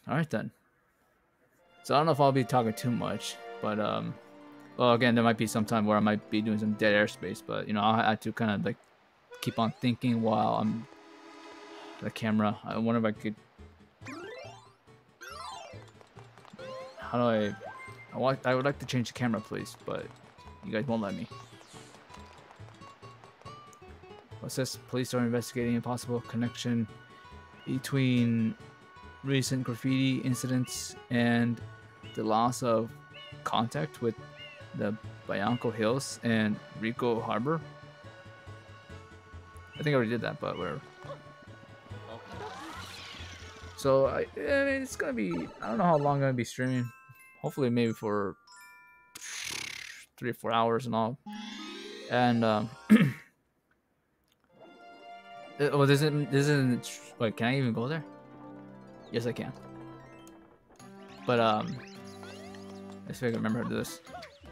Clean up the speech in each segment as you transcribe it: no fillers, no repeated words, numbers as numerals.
Alright then. So I don't know if I'll be talking too much, but well, again, there might be some time where I might be doing some dead airspace, but you know, I'll have to kind of like keep on thinking while I'm the camera. I wonder if I could. How do I would like to change the camera, please, but you guys won't let me. What's this? Police are investigating a possible connection between recent graffiti incidents and the loss of contact with the Bianco Hills and Rico Harbor. I think I already did that, but whatever. So I mean, it's gonna be. I don't know how long I'm gonna be streaming. Hopefully, maybe for 3 or 4 hours and all. And oh, this isn't. Wait, can I even go there? Yes, I can. But let's see if I can remember how to do this.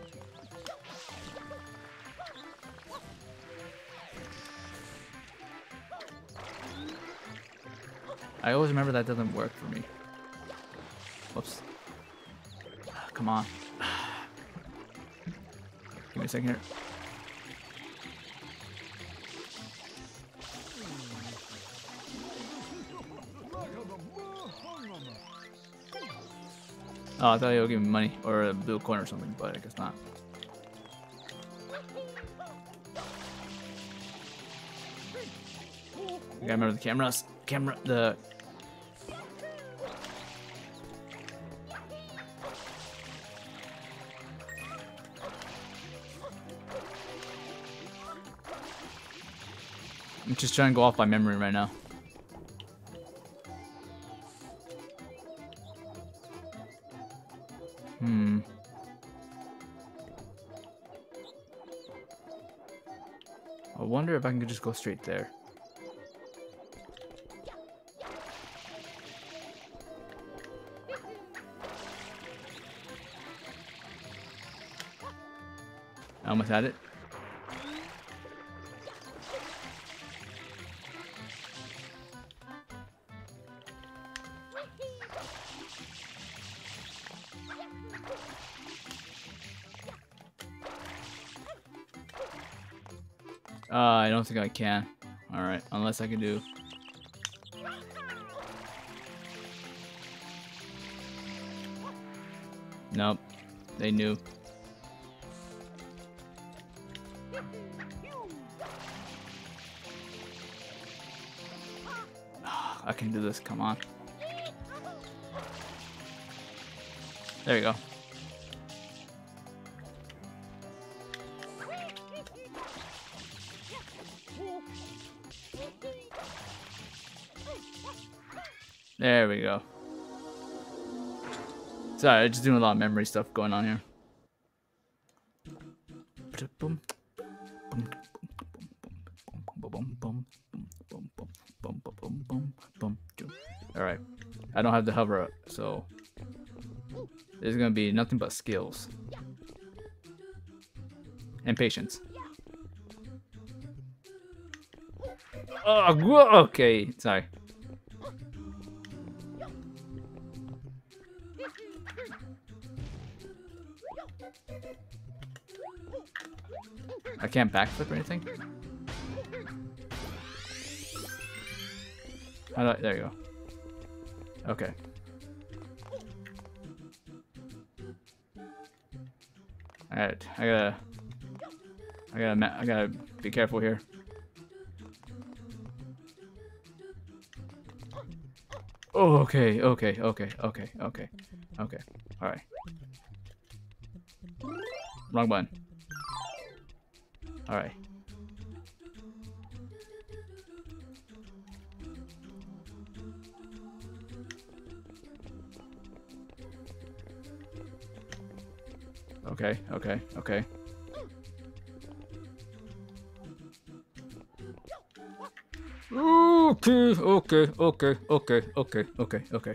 I always remember that doesn't work for me. Whoops. Come on. Give me a second here. Oh, I thought you would give me money or a blue coin or something, but I guess not. I gotta remember the cameras. I'm just trying to go off by memory right now. I wonder if I can just go straight there. I almost had it. I don't think I can. Alright, unless I can do... Nope. They knew. I can do this, come on. There you go. There we go. Sorry, I'm just doing a lot of memory stuff going on here. Alright. I don't have the hover up, so there's gonna be nothing but skills. And patience. Oh, okay. Sorry. I can't backflip or anything? There you go. Okay. Alright, I gotta be careful here. Oh, okay. Alright. Wrong button. Alright. Okay. Okay.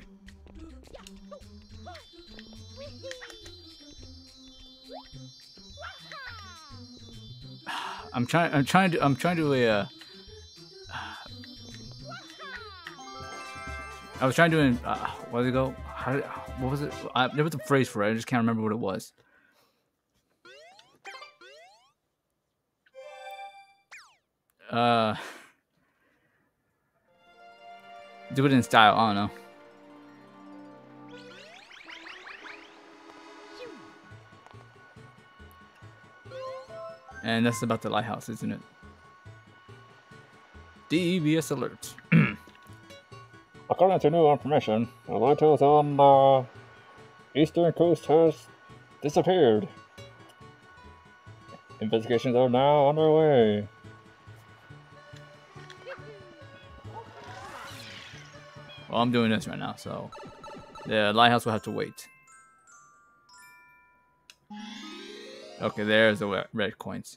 I'm trying to I was trying to what did it go? what was it? There was a phrase for it. I just can't remember what it was. Do it in style. I don't know. And that's about the lighthouse, isn't it? Devious alert. According to new information, the lighthouse on the eastern coast has disappeared. Investigations are now underway. Well, I'm doing this right now, so the lighthouse will have to wait. Okay, there's the red coins.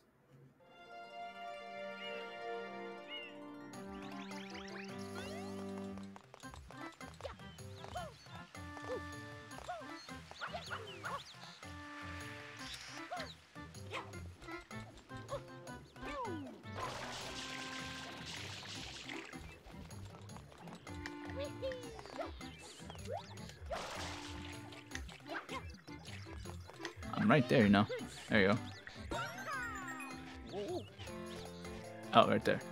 I'm right there, you know. There you go. Oh, right there.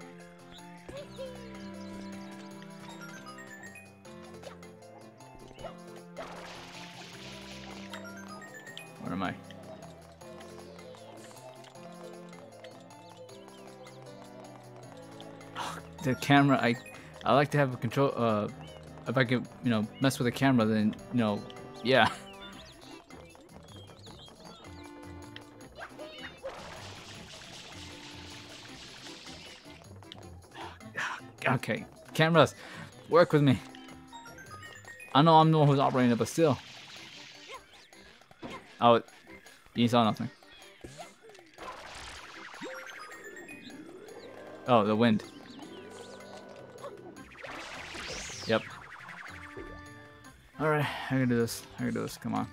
Where am I? The camera, I like to have a control. If I could, you know, mess with the camera, then, you know, yeah. Okay, cameras, work with me. I know I'm the one who's operating it, but still. Oh, you saw nothing. Oh, the wind. Yep. Alright, I can do this. I can do this. Come on.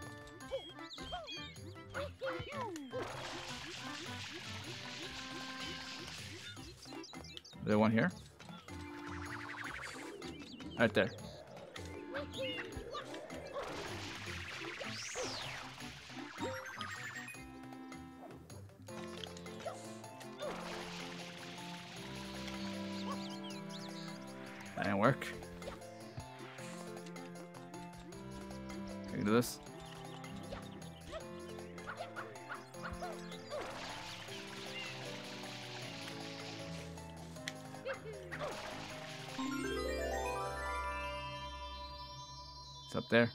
Is there one here? Right there. That didn't work. Can I do this? It's up there.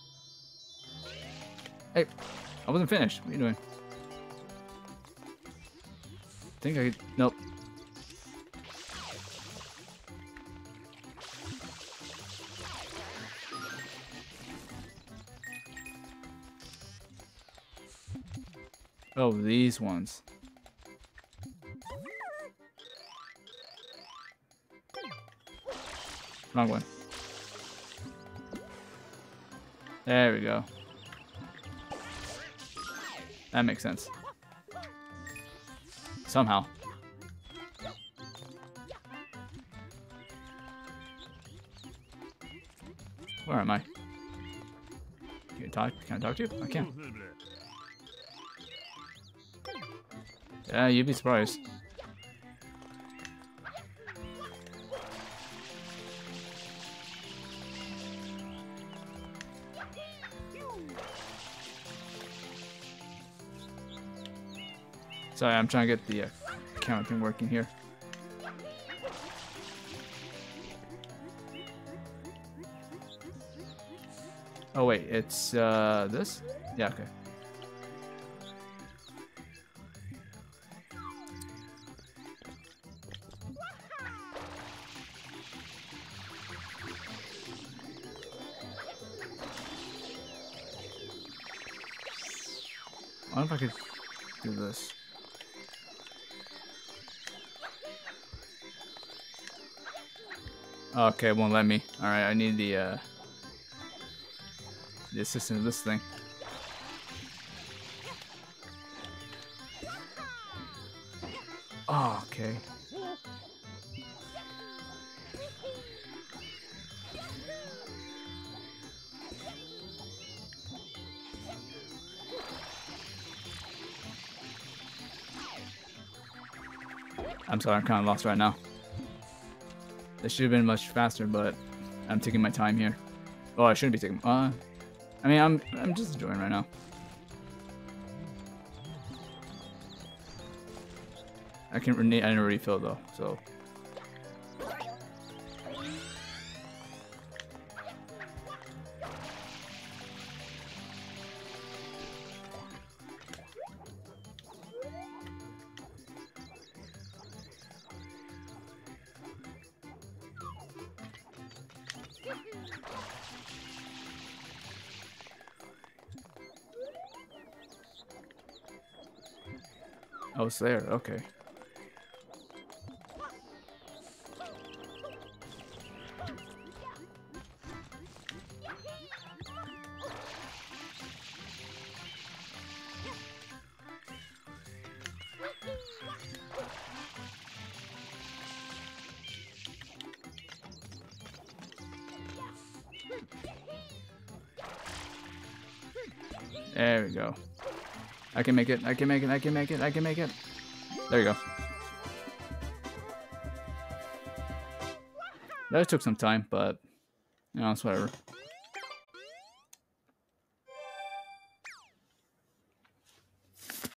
Hey, I wasn't finished. What are you doing? I think I could. Nope. Oh, these ones. Wrong one. There we go. That makes sense. Somehow. Where am I? Can I talk to you? I can. Yeah, you'd be surprised. Sorry, I'm trying to get the camera thing working here. Oh wait, it's this? Yeah, okay. I wonder if I could do this. Okay, it won't let me. Alright, I need the assistant of this thing. Oh, okay. I'm sorry, I'm kind of lost right now. This should have been much faster, but I'm taking my time here. Oh, I shouldn't be taking. I mean, I'm just enjoying right now. I didn't refill though, so. Oh, it's there. Okay. There we go. I can make it. I can make it. I can make it. I can make it. There you go. That took some time, but you know, it's whatever.